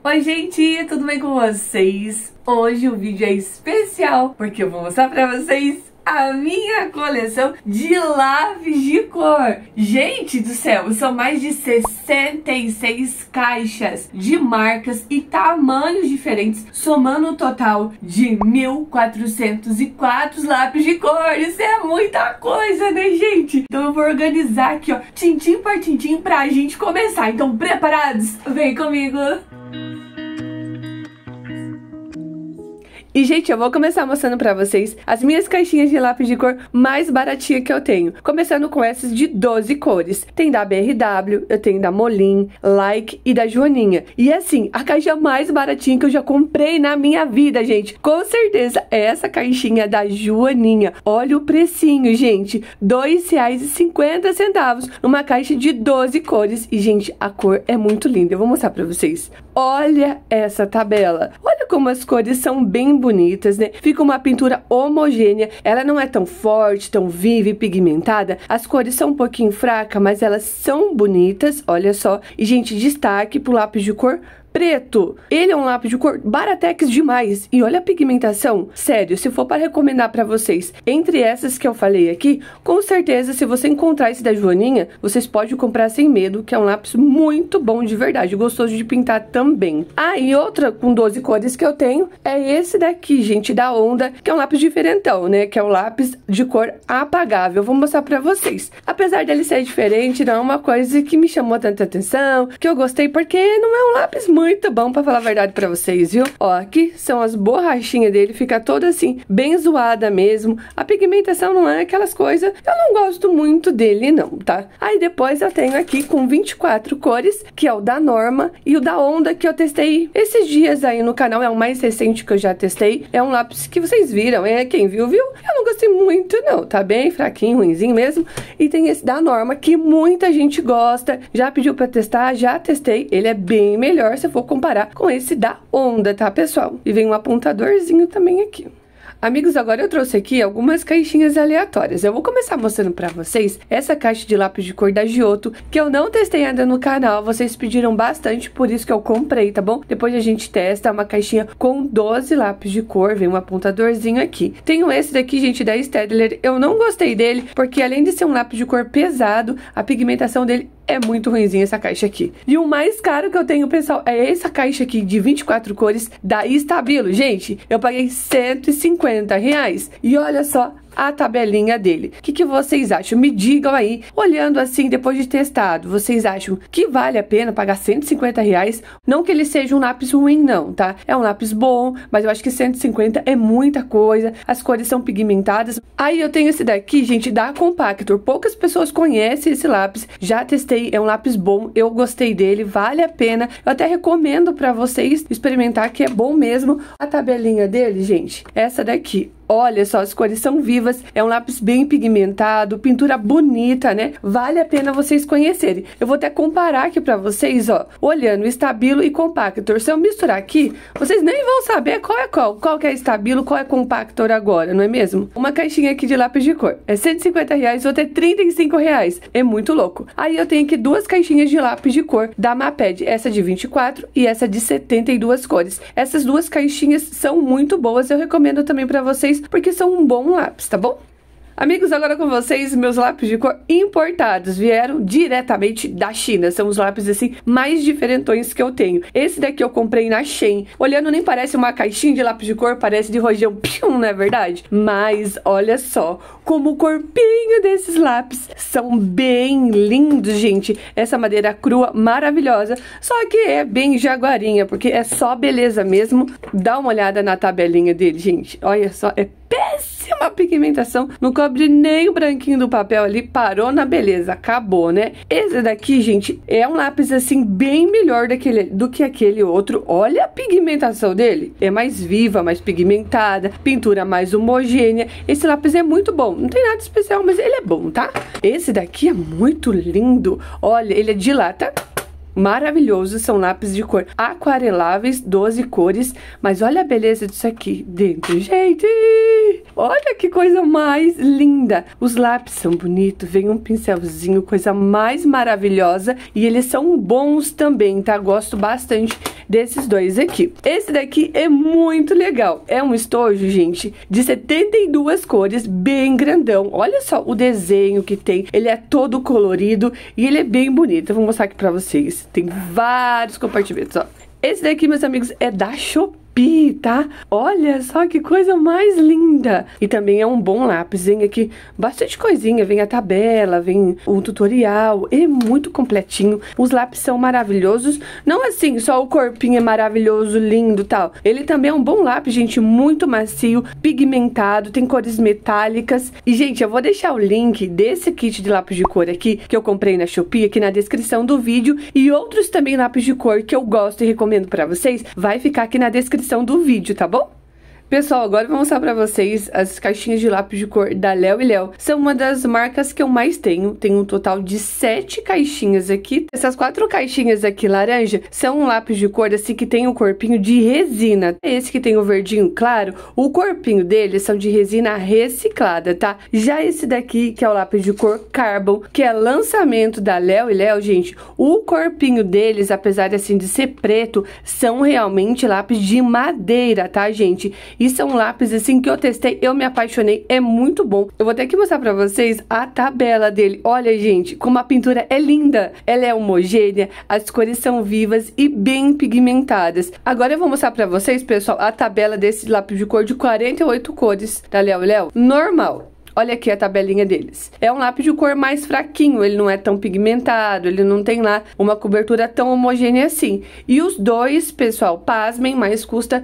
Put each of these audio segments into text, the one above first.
Oi gente, tudo bem com vocês? Hoje o vídeo é especial porque eu vou mostrar pra vocês a minha coleção de lápis de cor. Gente do céu, são mais de 66 caixas de marcas e tamanhos diferentes, somando um total de 1.404 lápis de cor. Isso é muita coisa, né, gente? Então eu vou organizar aqui, ó, tintim por tintim pra gente começar. Então, preparados? Vem comigo! E, gente, eu vou começar mostrando pra vocês as minhas caixinhas de lápis de cor mais baratinha que eu tenho. Começando com essas de 12 cores. Tem da BRW, eu tenho da Molin, Like e da Joaninha. E, assim, a caixa mais baratinha que eu já comprei na minha vida, gente. Com certeza, é essa caixinha da Joaninha. Olha o precinho, gente. R$ 2,50 numa caixa de 12 cores. E, gente, a cor é muito linda. Eu vou mostrar pra vocês. Olha essa tabela. Olha como as cores são bem bonitas, né? Fica uma pintura homogênea. Ela não é tão forte, tão viva e pigmentada. As cores são um pouquinho fracas, mas elas são bonitas. Olha só. E, gente, destaque pro lápis de cor preto. Ele é um lápis de cor baratex demais. E olha a pigmentação. Sério, se for para recomendar para vocês, entre essas que eu falei aqui, com certeza, se você encontrar esse da Joaninha, vocês podem comprar sem medo, que é um lápis muito bom de verdade, gostoso de pintar também. Ah, e outra com 12 cores que eu tenho é esse daqui, gente, da Onda, que é um lápis diferentão, né? Que é um lápis de cor apagável. Eu vou mostrar para vocês. Apesar dele ser diferente, não é uma coisa que me chamou tanta atenção, que eu gostei, porque não é um lápis muito bom, pra falar a verdade pra vocês, viu? Ó, aqui são as borrachinhas dele, fica toda assim, bem zoada mesmo. A pigmentação não é aquelas coisas, eu não gosto muito dele não, tá? Aí depois eu tenho aqui com 24 cores, que é o da Norma e o da Onda, que eu testei esses dias aí no canal, é o mais recente que eu já testei. É um lápis que vocês viram, quem viu, viu? Eu não gostei muito não, tá bem fraquinho, ruinzinho mesmo. E tem esse da Norma, que muita gente gosta, já pediu pra testar, já testei, ele é bem melhor se for comparar com esse da Onda, tá, pessoal? E vem um apontadorzinho também aqui. Amigos, agora eu trouxe aqui algumas caixinhas aleatórias. Eu vou começar mostrando pra vocês essa caixa de lápis de cor da Giotto, que eu não testei ainda no canal. Vocês pediram bastante, por isso que eu comprei, tá bom? Depois a gente testa uma caixinha com 12 lápis de cor, vem um apontadorzinho aqui. Tenho esse daqui, gente, da Staedtler. Eu não gostei dele, porque além de ser um lápis de cor pesado, a pigmentação dele é muito ruimzinha, essa caixa aqui. E o mais caro que eu tenho, pessoal, é essa caixa aqui de 24 cores da Stabilo. Gente, eu paguei R$150. E olha só a tabelinha dele. O que vocês acham? Me digam aí, olhando assim, depois de testado, vocês acham que vale a pena pagar R$150? Não que ele seja um lápis ruim, não, tá? É um lápis bom, mas eu acho que 150 é muita coisa. As cores são pigmentadas. Aí eu tenho esse daqui, gente, da Compactor. Poucas pessoas conhecem esse lápis. Já testei, é um lápis bom. Eu gostei dele, vale a pena. Eu até recomendo pra vocês experimentar, que é bom mesmo. A tabelinha dele, gente, essa daqui. Olha só, as cores são vivas, é um lápis bem pigmentado, pintura bonita, né? Vale a pena vocês conhecerem. Eu vou até comparar aqui pra vocês, ó, olhando Stabilo e Compactor. Se eu misturar aqui, vocês nem vão saber qual é qual. Qual que é Stabilo, qual é Compactor agora, não é mesmo? Uma caixinha aqui de lápis de cor é R$150, outra é R$35. É muito louco. Aí eu tenho aqui duas caixinhas de lápis de cor da Maped, essa de 24 e essa de 72 cores. Essas duas caixinhas são muito boas, eu recomendo também pra vocês, porque são um bom lápis, tá bom? Amigos, agora com vocês, meus lápis de cor importados, vieram diretamente da China. São os lápis, assim, mais diferentões que eu tenho. Esse daqui eu comprei na Shein. Olhando, nem parece uma caixinha de lápis de cor, parece de rojão, pium, não é verdade? Mas, olha só, como o corpinho desses lápis são bem lindos, gente. Essa madeira crua, maravilhosa, só que é bem jaguarinha, porque é só beleza mesmo. Dá uma olhada na tabelinha dele, gente. Olha só, é péssima pigmentação, não cobre nem o branquinho do papel ali, parou na beleza, acabou, né? Esse daqui, gente, é um lápis assim bem melhor do que aquele outro. Olha a pigmentação dele, é mais viva, mais pigmentada, pintura mais homogênea. Esse lápis é muito bom, não tem nada especial, mas ele é bom, tá? Esse daqui é muito lindo, olha, ele é de lata. Maravilhoso, são lápis de cor aquareláveis, 12 cores, mas olha a beleza disso aqui dentro, gente! Olha que coisa mais linda! Os lápis são bonitos, vem um pincelzinho, coisa mais maravilhosa, e eles são bons também, tá? Gosto bastante desses dois aqui. Esse daqui é muito legal. É um estojo, gente, de 72 cores, bem grandão. Olha só o desenho que tem. Ele é todo colorido e ele é bem bonito. Eu vou mostrar aqui pra vocês. Tem vários compartimentos, ó. Esse daqui, meus amigos, é da Shopee, tá? Olha só que coisa mais linda. E também é um bom lápis. Vem aqui bastante coisinha. Vem a tabela, vem o tutorial. É muito completinho. Os lápis são maravilhosos. Não assim, só o corpinho é maravilhoso, lindo e tal. Ele também é um bom lápis, gente. Muito macio, pigmentado. Tem cores metálicas. E, gente, eu vou deixar o link desse kit de lápis de cor aqui, que eu comprei na Shopee, aqui na descrição do vídeo. E outros também lápis de cor que eu gosto e recomendo pra vocês. Vai ficar aqui na descrição do vídeo, tá bom? Pessoal, agora eu vou mostrar pra vocês as caixinhas de lápis de cor da Léo e Léo. São uma das marcas que eu mais tenho. Tem um total de 7 caixinhas aqui. Essas 4 caixinhas aqui laranja são um lápis de cor assim que tem um corpinho de resina. Esse que tem o verdinho claro, o corpinho deles são de resina reciclada, tá? Já esse daqui, que é o lápis de cor Carbon, que é lançamento da Léo e Léo, gente, o corpinho deles, apesar de assim de ser preto, são realmente lápis de madeira, tá, gente? E são lápis assim que eu testei, eu me apaixonei, é muito bom. Eu vou ter que mostrar pra vocês a tabela dele. Olha, gente, como a pintura é linda. Ela é homogênea, as cores são vivas e bem pigmentadas. Agora eu vou mostrar pra vocês, pessoal, a tabela desse lápis de cor de 48 cores da Léo e Léo. Normal. Olha aqui a tabelinha deles. É um lápis de cor mais fraquinho, ele não é tão pigmentado, ele não tem lá uma cobertura tão homogênea assim. E os dois, pessoal, pasmem, mas custa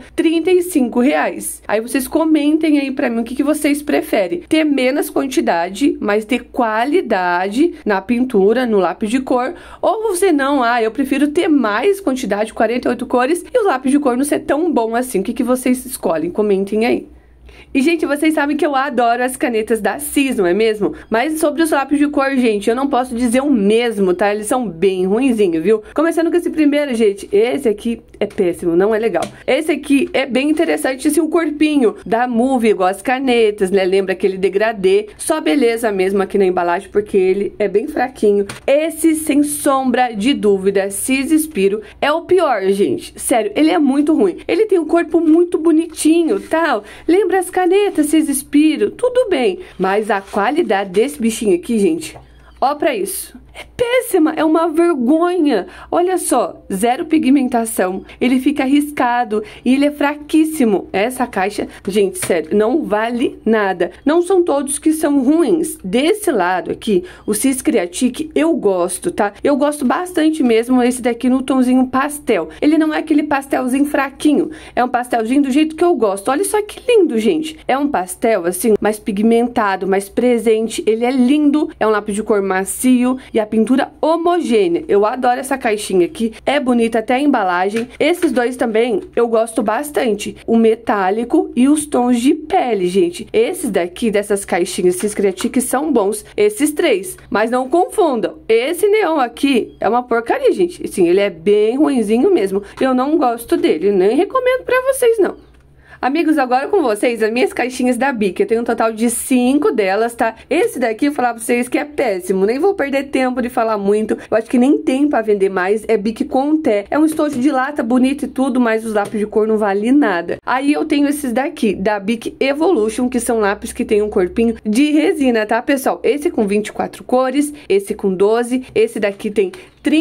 R$35. Aí vocês comentem aí pra mim o que vocês preferem. Ter menos quantidade, mas ter qualidade na pintura, no lápis de cor. Ou você não, eu prefiro ter mais quantidade, 48 cores, e o lápis de cor não ser tão bom assim. O que vocês escolhem? Comentem aí. E, gente, vocês sabem que eu adoro as canetas da Cis, não é mesmo? Mas sobre os lápis de cor, gente, eu não posso dizer o mesmo, tá? Eles são bem ruinzinhos, viu? Começando com esse primeiro, gente, esse aqui é péssimo, não é legal. Esse aqui é bem interessante, assim, o corpinho da Move, igual as canetas, né? Lembra aquele degradê, só beleza mesmo aqui na embalagem, porque ele é bem fraquinho. Esse, sem sombra de dúvida, Cis Inspiro, é o pior, gente. Sério, ele é muito ruim. Ele tem um corpo muito bonitinho, tal. Lembra as canetas, Cis Inspiro, tudo bem. Mas a qualidade desse bichinho aqui, gente, ó pra isso. É péssima, é uma vergonha. Olha só, zero pigmentação, ele fica riscado e ele é fraquíssimo. Essa caixa, gente, sério, não vale nada. Não são todos que são ruins. Desse lado aqui, o Cis Creatique, eu gosto, tá? Eu gosto bastante mesmo esse daqui no tomzinho pastel. Ele não é aquele pastelzinho fraquinho, é um pastelzinho do jeito que eu gosto. Olha só que lindo, gente. É um pastel, assim, mais pigmentado, mais presente. Ele é lindo, é um lápis de cor macio e a pintura homogênea. Eu adoro essa caixinha aqui, é bonita até a embalagem. Esses dois também eu gosto bastante, o metálico e os tons de pele, gente. Esses daqui, dessas caixinhas Cis Creatique, são bons, esses três, mas não confundam. Esse neon aqui é uma porcaria, gente. Assim, ele é bem ruinzinho mesmo. Eu não gosto dele, nem recomendo pra vocês, não. Amigos, agora com vocês, as minhas caixinhas da Bic. Eu tenho um total de 5 delas, tá? Esse daqui, eu vou falar pra vocês que é péssimo. Nem vou perder tempo de falar muito. Eu acho que nem tem pra vender mais. É Bic Conté. É um estojo de lata bonito e tudo, mas os lápis de cor não valem nada. Aí eu tenho esses daqui, da Bic Evolution, que são lápis que tem um corpinho de resina, tá, pessoal? Esse com 24 cores, esse com 12, esse daqui tem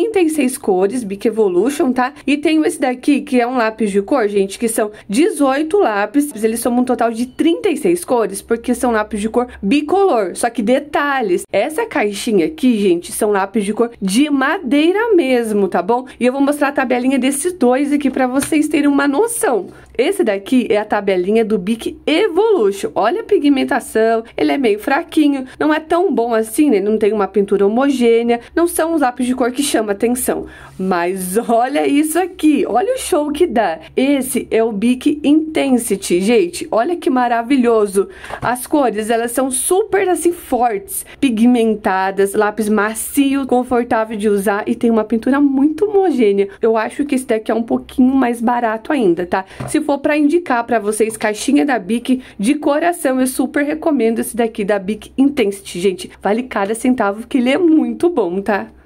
36 cores, Bic Evolution, tá? E tenho esse daqui, que é um lápis de cor, gente, que são 18 lápis. Eles somam um total de 36 cores, porque são lápis de cor bicolor. Só que detalhes, essa caixinha aqui, gente, são lápis de cor de madeira mesmo, tá bom? E eu vou mostrar a tabelinha desses dois aqui pra vocês terem uma noção. Esse daqui é a tabelinha do Bic Evolution. Olha a pigmentação, ele é meio fraquinho, não é tão bom assim, né? Não tem uma pintura homogênea, não são os lápis de cor que chamam atenção. Mas olha isso aqui, olha o show que dá. Esse é o Bic Intensity, gente, olha que maravilhoso. As cores, elas são super assim fortes, pigmentadas, lápis macio, confortável de usar e tem uma pintura muito homogênea. Eu acho que esse daqui é um pouquinho mais barato ainda, tá? Se for pra indicar pra vocês caixinha da Bic, de coração, eu super recomendo esse daqui da Bic Intensity, gente. Vale cada centavo, que ele é muito bom, tá?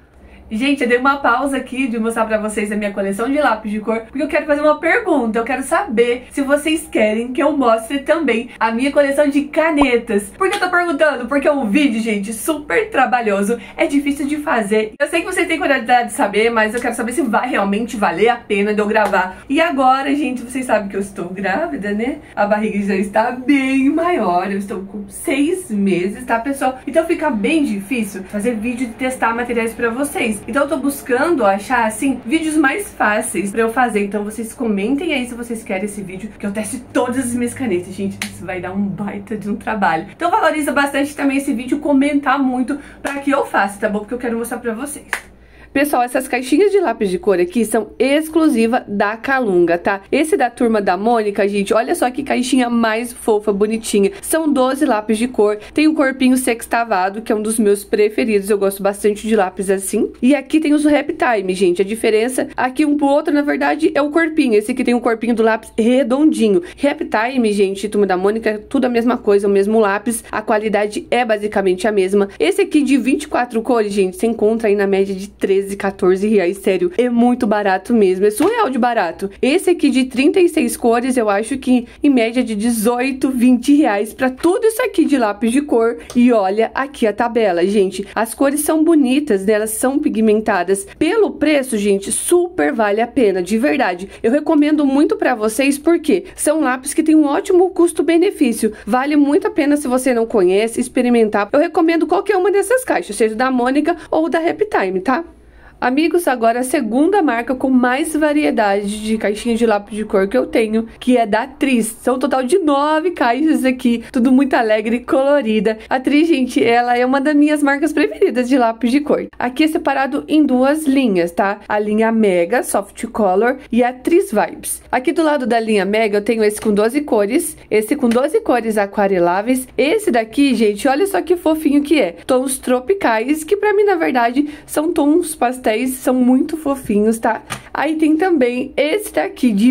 Gente, eu dei uma pausa aqui de mostrar pra vocês a minha coleção de lápis de cor, porque eu quero fazer uma pergunta. Eu quero saber se vocês querem que eu mostre também a minha coleção de canetas. Por que eu tô perguntando? Porque é um vídeo, gente, super trabalhoso, é difícil de fazer. Eu sei que vocês têm curiosidade de saber, mas eu quero saber se vai realmente valer a pena de eu gravar. E agora, gente, vocês sabem que eu estou grávida, né? A barriga já está bem maior, eu estou com 6 meses, tá, pessoal? Então fica bem difícil fazer vídeo de testar materiais pra vocês. Então eu tô buscando achar, assim, vídeos mais fáceis pra eu fazer. Então vocês comentem aí se vocês querem esse vídeo, que eu teste todas as minhas canetas. Gente, isso vai dar um baita de um trabalho. Então valoriza bastante também esse vídeo, comentar muito pra que eu faça, tá bom? Porque eu quero mostrar pra vocês. Pessoal, essas caixinhas de lápis de cor aqui são exclusivas da Calunga, tá? Esse da Turma da Mônica, gente, olha só que caixinha mais fofa, bonitinha. São 12 lápis de cor, tem um corpinho sextavado, que é um dos meus preferidos, eu gosto bastante de lápis assim. E aqui tem os Reptime, gente, a diferença aqui um pro outro, na verdade, é o corpinho. Esse aqui tem um corpinho do lápis redondinho. Reptime, gente, Turma da Mônica, é tudo a mesma coisa, o mesmo lápis, a qualidade é basicamente a mesma. Esse aqui de 24 cores, gente, você encontra aí na média de 13, 14 reais, sério, é muito barato mesmo, é surreal de barato. Esse aqui de 36 cores, eu acho que em média de 18, 20 reais pra tudo isso aqui de lápis de cor. E olha aqui a tabela, gente, as cores são bonitas, né? Elas são pigmentadas. Pelo preço, gente, super vale a pena, de verdade. Eu recomendo muito pra vocês, porque são lápis que tem um ótimo custo-benefício. Vale muito a pena, se você não conhece, experimentar. Eu recomendo qualquer uma dessas caixas, seja da Mônica ou da Reptime, tá? Amigos, agora a segunda marca com mais variedade de caixinhas de lápis de cor que eu tenho, que é da Tris. São um total de 9 caixas aqui, tudo muito alegre e colorida. A Tris, gente, ela é uma das minhas marcas preferidas de lápis de cor. Aqui é separado em duas linhas, tá? A linha Mega Soft Color e a Tris Vibes. Aqui do lado da linha Mega eu tenho esse com 12 cores, esse com 12 cores aquareláveis. Esse daqui, gente, olha só que fofinho que é. Tons tropicais, que pra mim, na verdade, são tons pastéis, são muito fofinhos, tá? Aí tem também esse daqui de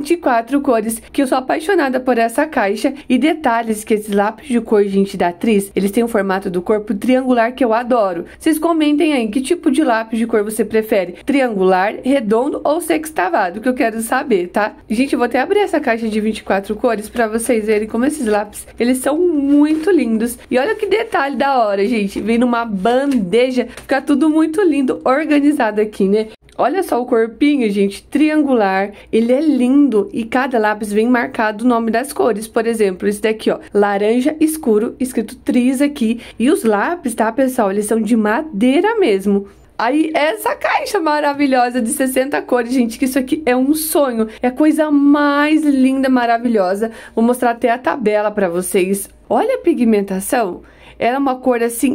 24 cores, que eu sou apaixonada por essa caixa. E detalhes que esses lápis de cor, gente, da Tris, eles têm o formato do corpo triangular, que eu adoro. Vocês comentem aí, que tipo de lápis de cor você prefere? Triangular, redondo ou sextavado? Que eu quero saber, tá? Gente, eu vou até abrir essa caixa de 24 cores pra vocês verem como esses lápis, eles são muito lindos. E olha que detalhe da hora, gente. Vem numa bandeja, fica tudo muito lindo, organizado aqui, né? Olha só o corpinho, gente, triangular, ele é lindo e cada lápis vem marcado o nome das cores. Por exemplo, esse daqui, ó, laranja escuro, escrito Tris aqui. E os lápis, tá, pessoal, eles são de madeira mesmo. Aí, essa caixa maravilhosa de 60 cores, gente, que isso aqui é um sonho. É a coisa mais linda, maravilhosa. Vou mostrar até a tabela pra vocês. Olha a pigmentação. Ela é uma cor, assim,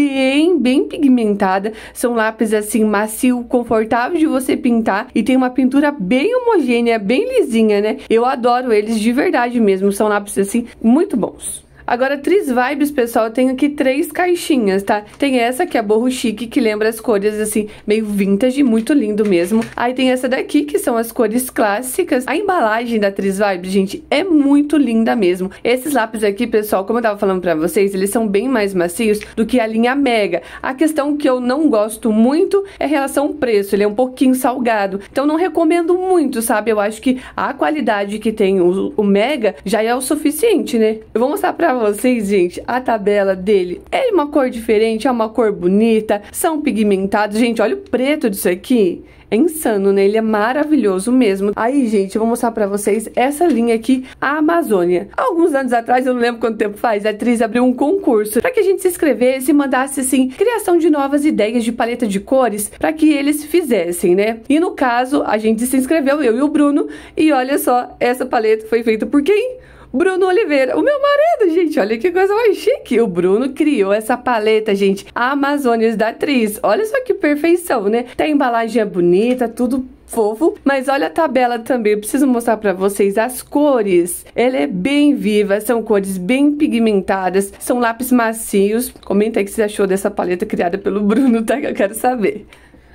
bem pigmentada. São lápis, assim, macio, confortável de você pintar. E tem uma pintura bem homogênea, bem lisinha, né? Eu adoro eles de verdade mesmo. São lápis, assim, muito bons. Agora, Tris Vibes, pessoal, eu tenho aqui 3 caixinhas, tá? Tem essa que é borro chique, que lembra as cores, assim, meio vintage, muito lindo mesmo. Aí tem essa daqui, que são as cores clássicas. A embalagem da Tris Vibes, gente, é muito linda mesmo. Esses lápis aqui, pessoal, como eu tava falando pra vocês, eles são bem mais macios do que a linha Mega. A questão que eu não gosto muito é a relação preço, ele é um pouquinho salgado. Então, não recomendo muito, sabe? Eu acho que a qualidade que tem o Mega já é o suficiente, né? Eu vou mostrar pra vocês, gente, a tabela dele. É uma cor diferente, é uma cor bonita, são pigmentados. Gente, olha o preto disso aqui. É insano, né? Ele é maravilhoso mesmo. Aí, gente, eu vou mostrar pra vocês essa linha aqui, a Amazônia. Alguns anos atrás, eu não lembro quanto tempo faz, a Tris abriu um concurso pra que a gente se inscrevesse e mandasse, assim, criação de novas ideias de paleta de cores pra que eles fizessem, né? E no caso, a gente se inscreveu, eu e o Bruno, e olha só, essa paleta foi feita por quem? Bruno Oliveira, o meu marido, gente, olha que coisa mais chique. O Bruno criou essa paleta, gente, a Amazônia da Tris. Olha só que perfeição, né? Tem embalagem é bonita, tudo fofo, mas olha a tabela também. Eu preciso mostrar pra vocês as cores. Ela é bem viva, são cores bem pigmentadas, são lápis macios. Comenta aí o que você achou dessa paleta criada pelo Bruno, tá? Que eu quero saber.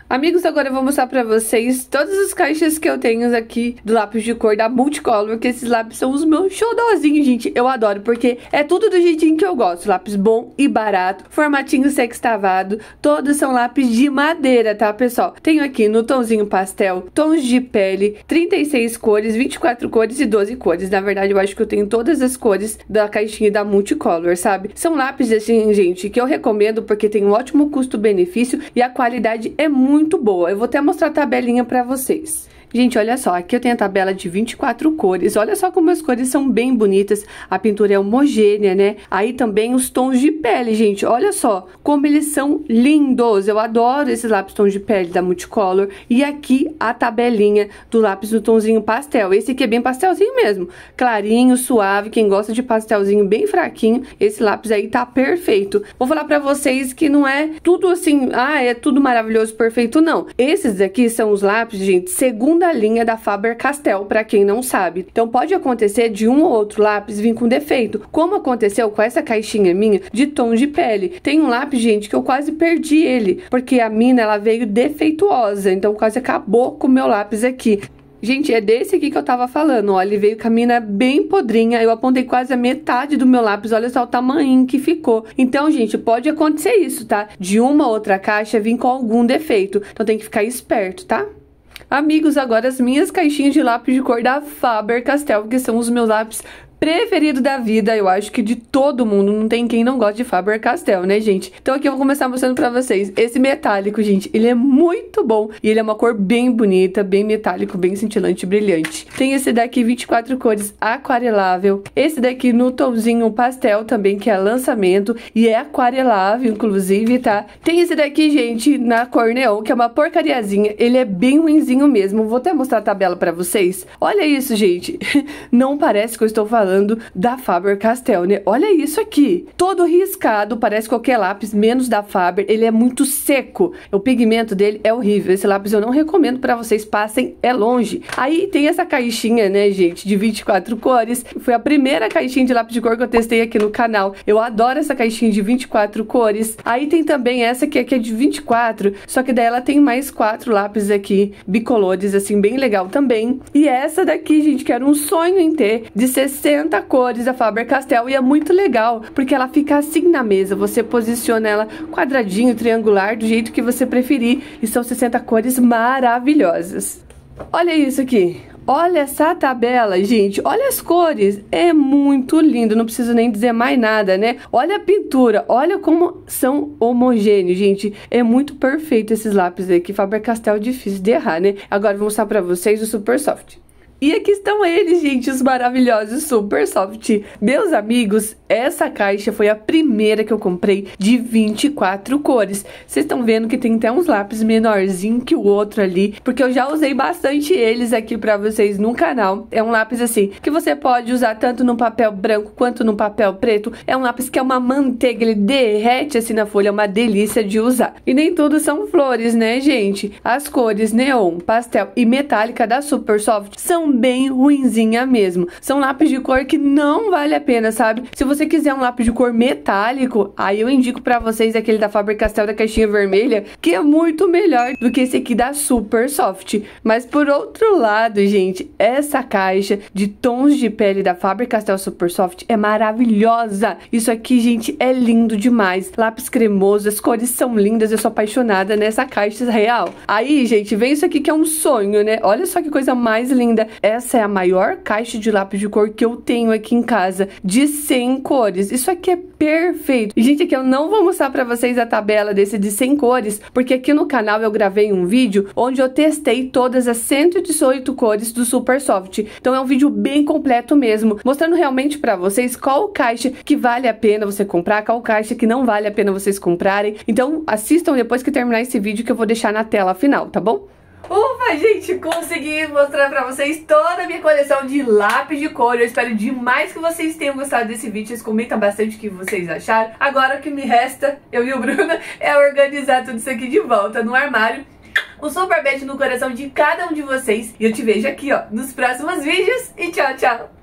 Amigos, agora eu vou mostrar pra vocês todas as caixas que eu tenho aqui do lápis de cor da Multicolor, que esses lápis são os meus xodózinhos, gente. Eu adoro, porque é tudo do jeitinho que eu gosto. Lápis bom e barato, formatinho sextavado, todos são lápis de madeira, tá, pessoal? Tenho aqui no tomzinho pastel, tons de pele, 36 cores, 24 cores e 12 cores. Na verdade, eu acho que eu tenho todas as cores da caixinha da Multicolor, sabe? São lápis, assim, gente, que eu recomendo porque tem um ótimo custo-benefício e a qualidade é muito boa. Eu vou até mostrar a tabelinha pra vocês. Gente, olha só, aqui eu tenho a tabela de 24 cores, olha só como as cores são bem bonitas, a pintura é homogênea, né? Aí também os tons de pele, gente, olha só como eles são lindos, eu adoro esses lápis tons de pele da Multicolor. E aqui a tabelinha do lápis no tomzinho pastel, esse aqui é bem pastelzinho mesmo, clarinho, suave, quem gosta de pastelzinho bem fraquinho, esse lápis aí tá perfeito. Vou falar pra vocês que não é tudo assim, é tudo maravilhoso, perfeito, não. Esses daqui são os lápis, gente, segundo da linha da Faber-Castell, para quem não sabe. Então pode acontecer de um ou outro lápis vir com defeito, como aconteceu com essa caixinha minha de tom de pele. Tem um lápis, gente, que eu quase perdi ele, porque a mina ela veio defeituosa, então quase acabou com o meu lápis aqui. Gente, é desse aqui que eu tava falando, ó, ele veio com a mina bem podrinha, eu apontei quase a metade do meu lápis, olha só o tamanho que ficou. Então, gente, pode acontecer isso, tá? De uma ou outra caixa vir com algum defeito, então tem que ficar esperto, tá? Amigos, agora as minhas caixinhas de lápis de cor da Faber-Castell, que são os meus lápis preferido da vida, eu acho que de todo mundo, não tem quem não gosta de Faber-Castell, né, gente? Então aqui eu vou começar mostrando pra vocês esse metálico, gente, ele é muito bom e ele é uma cor bem bonita, bem metálico, bem cintilante, brilhante. Tem esse daqui 24 cores aquarelável, esse daqui no tomzinho pastel também, que é lançamento e é aquarelável, inclusive, tá? Tem esse daqui, gente, na cor neon, que é uma porcariazinha, ele é bem ruinzinho mesmo, vou até mostrar a tabela pra vocês. Olha isso, gente, não parece que eu estou falando da Faber-Castell, né? Olha isso aqui, todo riscado, parece qualquer lápis, menos da Faber, ele é muito seco, o pigmento dele é horrível, esse lápis eu não recomendo pra vocês, passem, é longe. Aí tem essa caixinha, né, gente, de 24 cores, foi a primeira caixinha de lápis de cor que eu testei aqui no canal, eu adoro essa caixinha de 24 cores. Aí tem também essa aqui é de 24, só que daí ela tem mais 4 lápis aqui, bicolores, assim, bem legal também. E essa daqui, gente, que era um sonho em ter, de 60 cores da Faber-Castell, e é muito legal, porque ela fica assim na mesa, você posiciona ela quadradinho, triangular, do jeito que você preferir, e são 60 cores maravilhosas. Olha isso aqui, olha essa tabela, gente, olha as cores, é muito lindo, não preciso nem dizer mais nada, né? Olha a pintura, olha como são homogêneos, gente, é muito perfeito esses lápis aqui, Faber-Castell é difícil de errar, né? Agora eu vou mostrar pra vocês o Super Soft. E aqui estão eles, gente, os maravilhosos Super Soft. Meus amigos, essa caixa foi a primeira que eu comprei de 24 cores. Vocês estão vendo que tem até uns lápis menorzinho que o outro ali, porque eu já usei bastante eles aqui pra vocês no canal. É um lápis assim, que você pode usar tanto no papel branco quanto no papel preto. É um lápis que é uma manteiga, ele derrete assim na folha, é uma delícia de usar. E nem tudo são flores, né, gente? As cores neon, pastel e metálica da Super Soft são bem ruinzinha mesmo. São lápis de cor que não vale a pena, sabe? Se você quiser um lápis de cor metálico, aí eu indico pra vocês aquele da Faber-Castell da caixinha vermelha, que é muito melhor do que esse aqui da Super Soft. Mas por outro lado, gente, essa caixa de tons de pele da Faber-Castell Super Soft é maravilhosa. Isso aqui, gente, é lindo demais. Lápis cremoso, as cores são lindas, eu sou apaixonada nessa caixa real. Aí, gente, vem isso aqui que é um sonho, né? Olha só que coisa mais linda. Essa é a maior caixa de lápis de cor que eu tenho aqui em casa, de 100 cores. Isso aqui é perfeito. E, gente, aqui eu não vou mostrar pra vocês a tabela desse de 100 cores, porque aqui no canal eu gravei um vídeo onde eu testei todas as 118 cores do Super Soft. Então é um vídeo bem completo mesmo, mostrando realmente pra vocês qual caixa que vale a pena você comprar, qual caixa que não vale a pena vocês comprarem. Então assistam depois que terminar esse vídeo, que eu vou deixar na tela final, tá bom? Ufa, gente, consegui mostrar pra vocês toda a minha coleção de lápis de cor. Eu espero demais que vocês tenham gostado desse vídeo. Vocês comentam bastante o que vocês acharam. Agora o que me resta, eu e o Bruno, é organizar tudo isso aqui de volta no armário. Um super beijo no coração de cada um de vocês. E eu te vejo aqui, ó, nos próximos vídeos. E tchau, tchau!